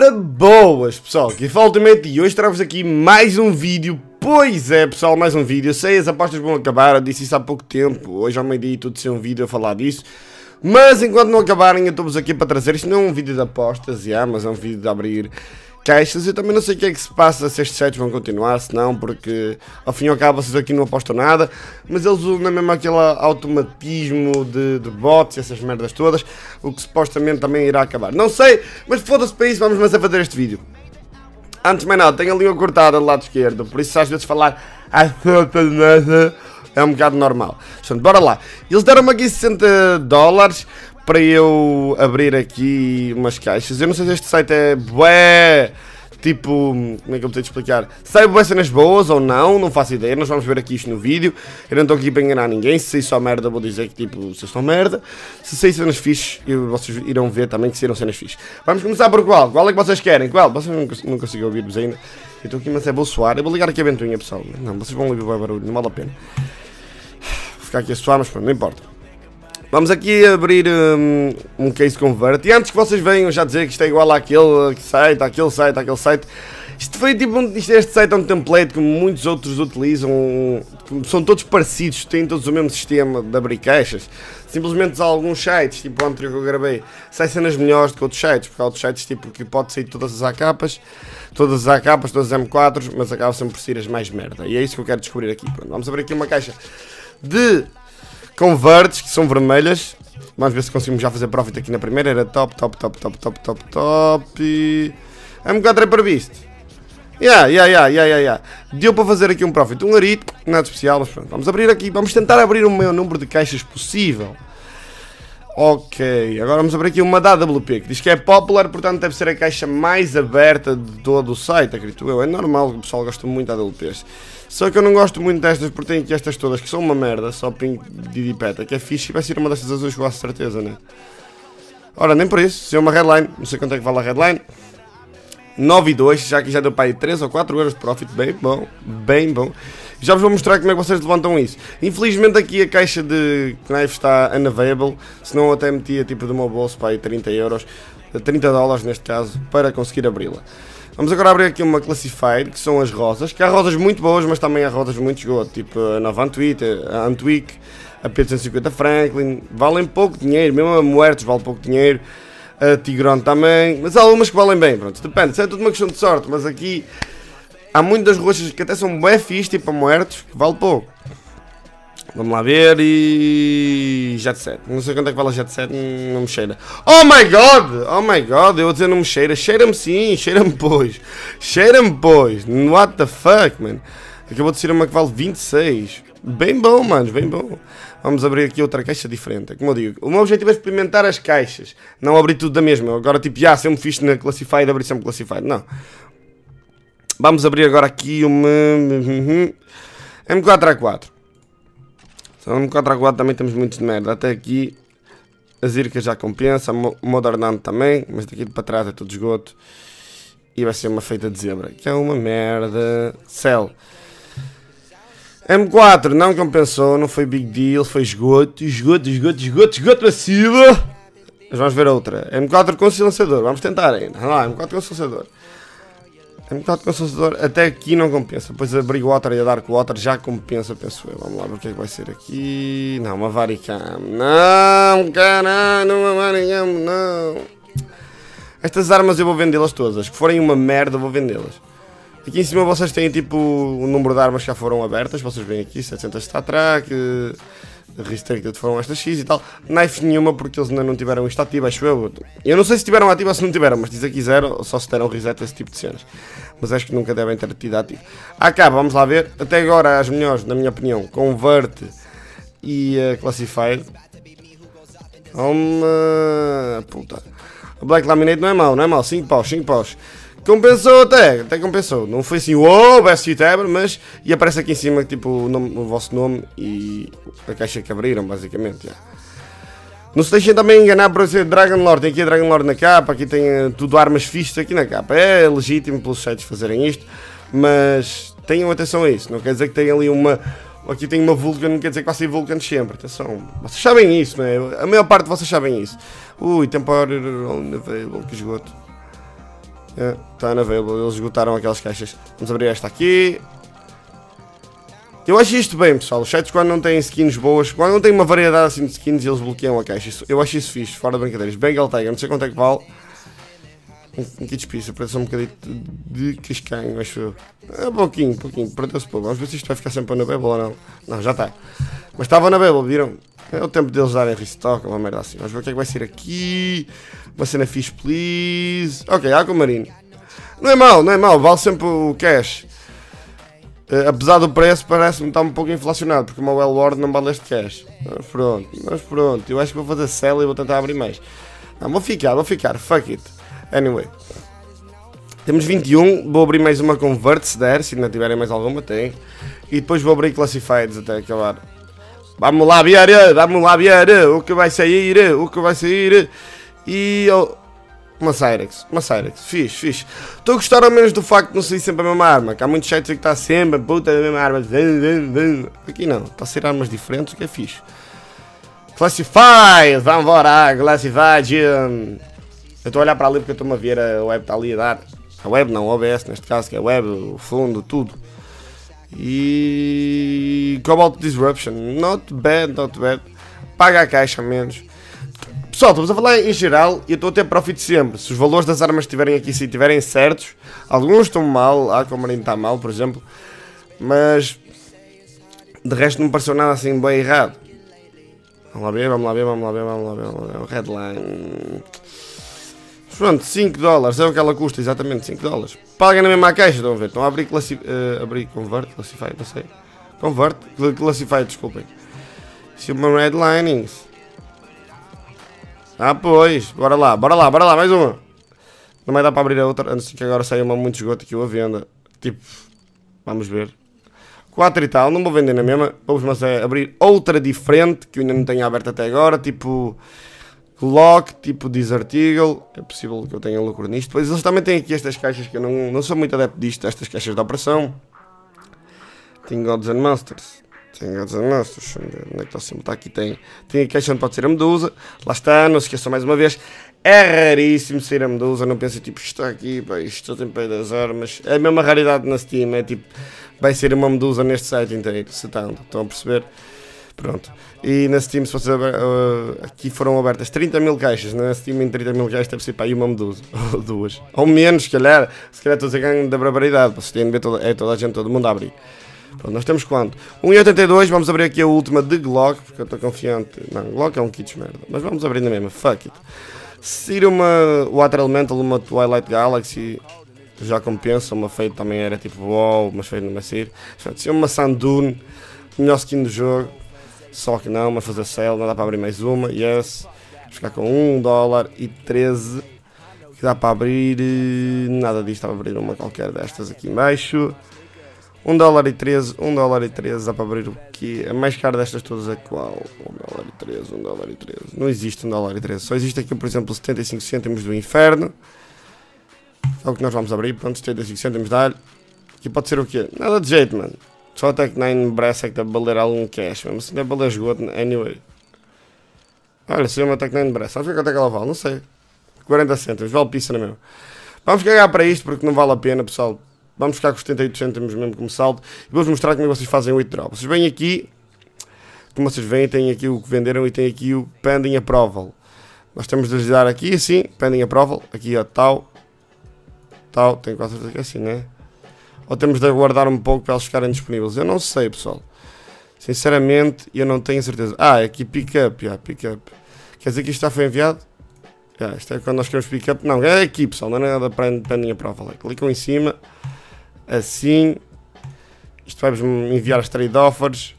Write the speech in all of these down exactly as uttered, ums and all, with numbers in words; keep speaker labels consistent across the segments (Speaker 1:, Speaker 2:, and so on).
Speaker 1: Ora, boas pessoal, aqui fala Ultimate e hoje trago-vos aqui mais um vídeo. Pois é pessoal, mais um vídeo. Eu sei, as apostas vão acabar, eu disse isso há pouco tempo. Hoje ao meio-dia tudo ser um vídeo a falar disso. Mas enquanto não acabarem eu estou-vos aqui para trazer. Isto não é um vídeo de apostas, já, mas é um vídeo de abrir caixas. Eu também não sei o que é que se passa, se estes sites vão continuar, se não, porque ao fim e ao cabo vocês aqui não apostam nada. Mas eles usam mesmo aquele automatismo de, de bots e essas merdas todas, o que supostamente também irá acabar. Não sei, mas foda-se para isso, vamos mas a fazer este vídeo. Antes de mais nada, tenho a língua cortada do lado esquerdo, por isso às vezes falar é um bocado normal. Portanto, bora lá. Eles deram-me aqui sessenta dólares para eu abrir aqui umas caixas. Eu não sei se este site é bué, tipo, como é que eu vou te explicar? Sai bué cenas boas ou não, não faço ideia. Nós vamos ver aqui isto no vídeo. Eu não estou aqui para enganar ninguém. Se sair só merda, vou dizer que tipo, vocês são merda. Se sair cenas fixes, vocês irão ver também que saíram cenas fixes. Vamos começar por qual? Qual é que vocês querem? Qual? Vocês não, não consigo ouvir-vos ainda. Eu estou aqui, mas é vou suar. Eu vou ligar aqui a ventoinha, pessoal. Não, vocês vão ouvir o barulho, não vale a pena. Vou ficar aqui a suar, mas pronto, não importa. Vamos aqui abrir um, um case convert. E antes que vocês venham já dizer que isto é igual àquele site, àquele site, àquele site. Isto foi tipo, um, isto, este site é um template como muitos outros utilizam. São todos parecidos, têm todos o mesmo sistema de abrir caixas. Simplesmente alguns sites, tipo o anterior que eu gravei, saem cenas melhores do que outros sites. Porque há outros sites tipo, que pode sair todas as A Ks, todas as A Ks, todas as M quatro, mas acabam sempre por sair as mais merda. E é isso que eu quero descobrir aqui. Pronto, vamos abrir aqui uma caixa de converts, que são vermelhas. Vamos ver se conseguimos já fazer profit aqui na primeira. Era top, top, top, top, top, top, top. M quatro é previsto. Yeah, yeah, yeah, yeah, yeah, yeah. Deu para fazer aqui um profit, um arito, nada especial, mas pronto. Vamos abrir aqui, vamos tentar abrir o maior número de caixas possível. Ok, agora vamos abrir aqui uma da A W P, que diz que é popular, portanto deve ser a caixa mais aberta de todo o site, acredito eu. É normal que o pessoal goste muito de A W Ps. Só que eu não gosto muito destas, porque tem aqui estas todas que são uma merda, só ping de peta, que é fixe, e vai ser uma destas azuis com a certeza, né? Ora, nem por isso, se é uma headline, não sei quanto é que vale a headline. nove e dois, já que já deu para aí três ou quatro euros de profit, bem bom, bem bom. Já vos vou mostrar como é que vocês levantam isso. Infelizmente aqui a caixa de knife está unavailable, senão eu até metia tipo do meu bolso para aí trinta euros, trinta dólares neste caso, para conseguir abri-la. Vamos agora abrir aqui uma Classified, que são as rosas, que há rosas muito boas, mas também há rosas muito esgoto, tipo a nova Antwick, a Antwick, a P duzentos e cinquenta Franklin, valem pouco dinheiro, mesmo a Muertos vale pouco dinheiro. A Tigron também, mas há algumas que valem bem, pronto, depende, isso é tudo uma questão de sorte, mas aqui há muitas roxas que até são bem fixe, tipo a Muertos, que vale pouco. Vamos lá ver e... Jet set, não sei quanto é que vale a Jet set, não me cheira. Oh my god, oh my god, eu vou dizer não me cheira, cheira-me sim, cheira-me pois, cheira-me pois, what the fuck, man. Acabou de ser uma que vale vinte e seis, bem bom, mano, bem bom. Vamos abrir aqui outra caixa diferente. Como eu digo, o meu objetivo é experimentar as caixas, não abrir tudo da mesma. Agora, tipo, já, se eu me fiz na Classified, abrir sempre Classified. Não. Vamos abrir agora aqui uma M quatro A quatro. Então, M quatro A quatro também temos muitos de merda. Até aqui, a Zirka já compensa, o Modernant também, mas daqui para trás é tudo esgoto. E vai ser uma feita de zebra, que é uma merda. Cell. M quatro não compensou, não foi big deal, foi esgoto, esgoto, esgoto, esgoto, esgoto massivo. Mas vamos ver outra. M quatro com silenciador, vamos tentar ainda. Vamos lá, M quatro com silenciador. M quatro com silenciador, até aqui não compensa. Depois a Brig Water e a Dark Water já compensa, penso eu. Vamos lá ver o que é que vai ser aqui. Não, uma Varicam. Não, caralho, uma Varicam, não. Estas armas eu vou vendê-las todas. As que forem uma merda, eu vou vendê-las. Aqui em cima vocês têm tipo o número de armas que já foram abertas, vocês veem aqui, setecentos Star Trek, Restricted foram estas X e tal. Knife nenhuma porque eles ainda não tiveram isto ativo, acho eu. Eu não sei se tiveram ativo ou se não tiveram, mas diz aqui zero, ou só se deram reset esse tipo de cenas. Mas acho que nunca devem ter tido ativo. Acaba, vamos lá ver. Até agora as melhores, na minha opinião, Convert e uh, Classified. Uma... Puta. O Black Laminate não é mau, não é mau, cinco paus, cinco paus. Compensou até, até compensou. Não foi assim, uou, best hit ever, mas... E aparece aqui em cima, tipo, o, nome, o vosso nome e a caixa que abriram, basicamente. Yeah. Não se deixem também enganar por ser Dragon Lord. Tem aqui a Dragon Lord na capa, aqui tem uh, tudo armas fixas aqui na capa. É legítimo pelos sites fazerem isto, mas tenham atenção a isso. Não quer dizer que tenham ali uma... Aqui tem uma Vulcan, não quer dizer que vai ser Vulcan sempre. Atenção, vocês sabem isso, não é? A maior parte de vocês sabem isso. Ui, temporary unavailable, que esgoto. Está na available, eles esgotaram aquelas caixas. Vamos abrir esta aqui. Eu acho isto bem, pessoal. Os sites quando não têm skins boas, quando não têm uma variedade assim de skins, eles bloqueiam a caixa. Isso, eu acho isso fixe, fora de brincadeiras. Bengal Tiger, não sei quanto é que vale. Um, um kit de pizza, parece um bocadinho de cascanho, acho eu. É um pouquinho, um pouquinho, perdeu-se pouco. Vamos ver se isto vai ficar sempre na Babel ou não. Não, já está. Mas estava na Babel, viram? É o tempo deles darem restock, uma merda assim. Vamos ver o que é que vai ser aqui. Uma cena fixe, please. Ok, Aquamarine. Não é mau, não é mau, vale sempre o cash. Uh, apesar do preço, parece-me estar um pouco inflacionado, porque o meu Wellward não vale este cash. Mas pronto, mas pronto, eu acho que vou fazer sell e vou tentar abrir mais. Não, vou ficar, vou ficar, fuck it. Anyway. Temos vinte e um, vou abrir mais uma Convert, se der, se ainda tiverem mais alguma, tem. E depois vou abrir Classifieds até acabar. Vamos lá ver, vamos lá ver o que vai sair, o que vai sair. E... Oh, uma Cyrex, uma Cyrex, fixe, fixe. Estou a gostar ao menos do facto de não sair sempre a mesma arma, que há muitos sites que está sempre a puta a mesma arma. Aqui não, está a ser armas diferentes, o que é fixe. Classified, vamos embora, Classified. Eu estou a olhar para ali porque eu estou-me a ver, a web está ali a dar. A web não, o O B S neste caso, que é a web, o fundo, tudo. E... Cobalt Disruption, not bad, not bad. Paga a caixa menos. Pessoal, estamos a falar em geral e eu estou a ter profit sempre. Se os valores das armas estiverem aqui, se estiverem certos, alguns estão mal, a Aquamarine está mal, por exemplo, mas de resto não me pareceu nada assim bem errado. Vamos lá ver, vamos lá ver, vamos lá ver, vamos lá ver, vamos lá ver. O headline. Pronto, cinco dólares, é o que ela custa, exatamente cinco dólares. Paguem na mesma caixa, estão a ver, estão a abrir, classi uh, abrir Convert, Classified, não sei. Convert, Classified, desculpem. Silver Headlinings. Ah, pois, bora lá, bora lá, bora lá, mais uma. Não vai dar para abrir a outra, antes que agora saia uma muito esgoto que eu a venda. Tipo, vamos ver. quatro e tal, não vou vender na mesma. Vamos mas é abrir outra diferente, que eu ainda não tenho aberto até agora. Tipo, Lock, tipo Desert Eagle. É possível que eu tenha lucro nisto. Depois eles também têm aqui estas caixas que eu não, não sou muito adepto disto, estas caixas de operação. Tem Gods and Monsters. Tem Gods and Monsters. Onde é que está o símbolo? Está aqui, tem. Tem a caixa onde pode ser a Medusa. Lá está, não se esqueçam mais uma vez. É raríssimo ser a Medusa. Não pensem tipo, isto está aqui, pá, isto tem pé das armas. É a mesma raridade na Steam. É tipo, vai ser uma Medusa neste site inteiro. Se estão, estão a perceber? Pronto. E na Steam, se vocês uh, aqui foram abertas trinta mil caixas. Na Steam, em trinta mil caixas, deve ser para aí uma Medusa. Ou duas. Ou menos, se calhar. Se calhar estou a dizer ganho da barbaridade. Para vocês terem de ver, toda, é toda a gente, todo mundo a abrir. Pronto, nós temos quanto? um vírgula oitenta e dois, vamos abrir aqui a última de Glock, porque eu estou confiante. Não, Glock é um kit de merda, mas vamos abrir na mesma, fuck it. Se ir uma Water Elemental, uma Twilight Galaxy, já compensa, uma Fade também era tipo wow, mas Fade não vai sair. Se ir uma Sandune, melhor skin do jogo, só que não, mas fazer sale, não dá para abrir mais uma, yes. Vamos ficar com um dólar e treze, que dá para abrir, nada disto, dá para abrir uma qualquer destas aqui em baixo. um dólar e treze, um dólar e treze, dá para abrir o que? A mais cara destas todas é qual? um dólar e treze, um dólar e treze. Não existe um dólar e treze, só existe aqui, por exemplo, setenta e cinco cêntimos do inferno. É o que nós vamos abrir, pronto, setenta e cinco cêntimos dá-lhe. Aqui pode ser o quê? Nada de jeito, mano. Só até que nem Brass é que deve valer algum cash, mesmo assim deve valer esgoto, anyway. Olha, se eu uma Tech nine Brass, vamos ver quanto é que ela vale, não sei. quarenta cêntimos, vale pizza na mesma. Vamos cagar para isto porque não vale a pena, pessoal. Vamos ficar com os setenta e oito cêntimos mesmo como saldo. E vou-vos mostrar como é que vocês fazem o withdraw. Vocês vêm aqui, como vocês veem, tem aqui o que venderam e tem aqui o pending approval. Nós temos de lhes dar aqui assim, pending approval, aqui ó, tal, tal, tenho quase certeza que é assim, né? Ou temos de aguardar um pouco para eles ficarem disponíveis. Eu não sei, pessoal. Sinceramente, eu não tenho certeza. Ah, aqui pick up, yeah, pick up. Quer dizer que isto já foi enviado? Yeah, isto é quando nós queremos pick up. Não, é aqui, pessoal, não é nada para pending approval. É, clicam em cima. Assim, isto vai-vos enviar as trade offers.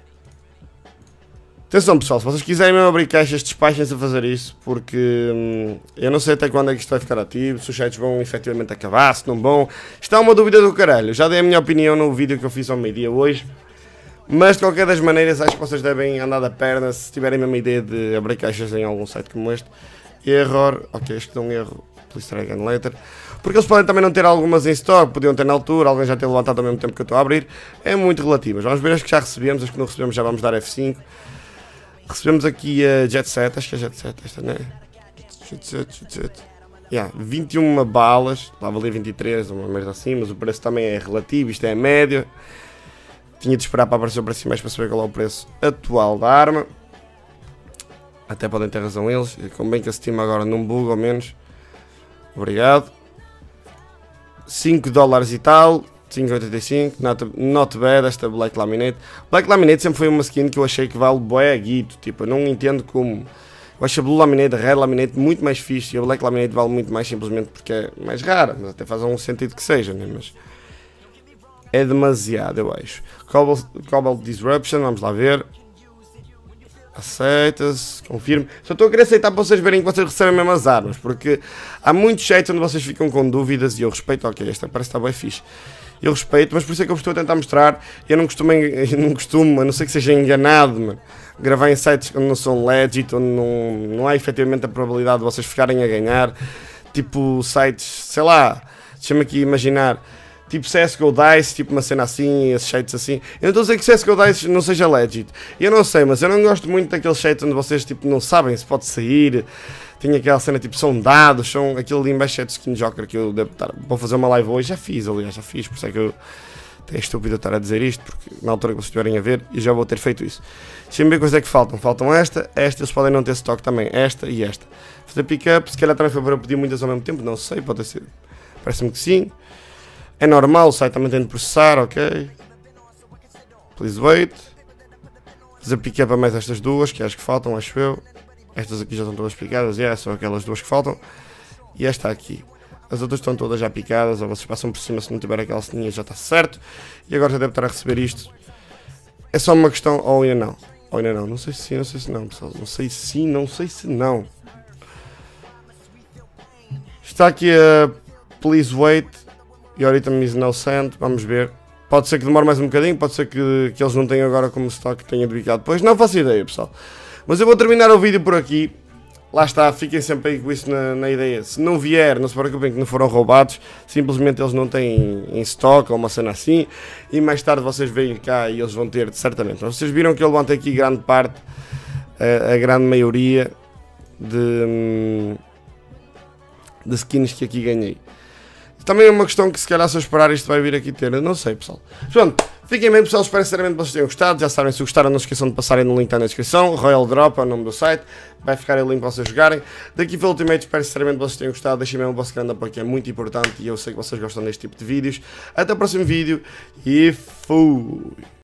Speaker 1: Atenção, pessoal, se vocês quiserem mesmo abrir caixas, despachem-se a fazer isso, porque hum, eu não sei até quando é que isto vai ficar ativo, se os sites vão efetivamente acabar, se não vão. Isto é uma dúvida do caralho. Eu já dei a minha opinião no vídeo que eu fiz ao meio-dia hoje, mas de qualquer das maneiras acho que vocês devem andar da perna se tiverem a mesma ideia de abrir caixas em algum site como este. Error, ok, este é um erro, please try again later. Porque eles podem também não ter algumas em stock, podiam ter na altura, alguém já ter levantado ao mesmo tempo que eu estou a abrir. É muito relativo. Vamos ver as que já recebemos, as que não recebemos já vamos dar F cinco. Recebemos aqui a Jet Set, acho que é Jet Set esta, não é? Jet Set, Jet Set. Yeah, vinte e uma balas, lá valia vinte e três, uma merda assim, mas o preço também é relativo, isto é a média. Tinha de esperar para aparecer o preço mais para saber qual é o preço atual da arma. Até podem ter razão eles, convém que a Steam agora não buga ao menos. Obrigado. cinco dólares e tal, cinco vírgula oitenta e cinco, not, not bad esta Black Laminate. Black Laminate sempre foi uma skin que eu achei que vale bué a guito, tipo, eu não entendo como... Eu acho a Blue Laminate, a Red Laminate muito mais fixe e a Black Laminate vale muito mais simplesmente porque é mais rara, mas até faz um sentido que seja, né? Mas é demasiado, eu acho. Cobalt, Cobalt Disruption, vamos lá ver. Aceita-se, confirmo. Só estou a querer aceitar para vocês verem que vocês recebem mesmo as armas, porque há muitos sites onde vocês ficam com dúvidas e eu respeito, ok, esta parece que está bem fixe. Eu respeito, mas por isso é que eu vos estou a tentar mostrar. Eu não costumo, eu não costumo, a não ser que seja enganado, mano, gravar em sites onde não são legit, onde não, não há efetivamente a probabilidade de vocês ficarem a ganhar. Tipo sites, sei lá, deixa-me aqui imaginar, tipo C S G O Dice, tipo uma cena assim, esses sites assim. Eu não estou a dizer que C S G O Dice não seja legit. Eu não sei, mas eu não gosto muito daqueles sites onde vocês tipo não sabem se pode sair. Tinha aquela cena tipo, são dados, são aquele ali embaixo de Skin Joker que eu devo estar. Vou fazer uma live hoje, já fiz, aliás, já fiz, por isso é que eu. É estúpido eu estar a dizer isto, porque na altura que vocês estiverem a ver, eu já vou ter feito isso. Deixem-me ver coisas é que faltam. Faltam esta, esta, eles podem não ter stock também, esta e esta. Fazer pick-up, se calhar também foi para pedir muitas ao mesmo tempo, não sei, pode ser. Parece-me que sim. É normal, o site também tem de processar, ok. Please wait. Fazer pick-up a mais estas duas, que acho que faltam, acho eu. Estas aqui já estão todas picadas, e yeah, são aquelas duas que faltam. E esta aqui. As outras estão todas já picadas, ou vocês passam por cima se não tiver aquela sininha, já está certo. E agora já deve estar a receber isto. É só uma questão, ou ainda não. Ou ainda não, não sei se sim, não sei se não, pessoal. Não sei se sim, não sei se não. Está aqui a Please Wait. Your item is now sent, vamos ver. Pode ser que demore mais um bocadinho, pode ser que, que eles não tenham agora como stock, que tenha dedicado depois. Não faço ideia, pessoal. Mas eu vou terminar o vídeo por aqui. Lá está, fiquem sempre aí com isso na, na ideia. Se não vier, não se preocupem que não foram roubados. Simplesmente eles não têm em stock ou uma cena assim. E mais tarde vocês vêm cá e eles vão ter, certamente. Mas vocês viram que eu levantei aqui grande parte, a, a grande maioria de, de skins que aqui ganhei. Também é uma questão que se calhar se eu esperar isto vai vir aqui ter, eu não sei, pessoal. Pronto, fiquem bem, pessoal, espero sinceramente que vocês tenham gostado. Já sabem, se gostaram não se esqueçam de passarem no link que está na descrição. Royal Drop é o nome do site, vai ficar aí o link para vocês jogarem. Daqui pelo Ultimate, espero sinceramente que vocês tenham gostado. Deixem mesmo o vosso grande apoio, que é muito importante e eu sei que vocês gostam deste tipo de vídeos. Até o próximo vídeo e fui!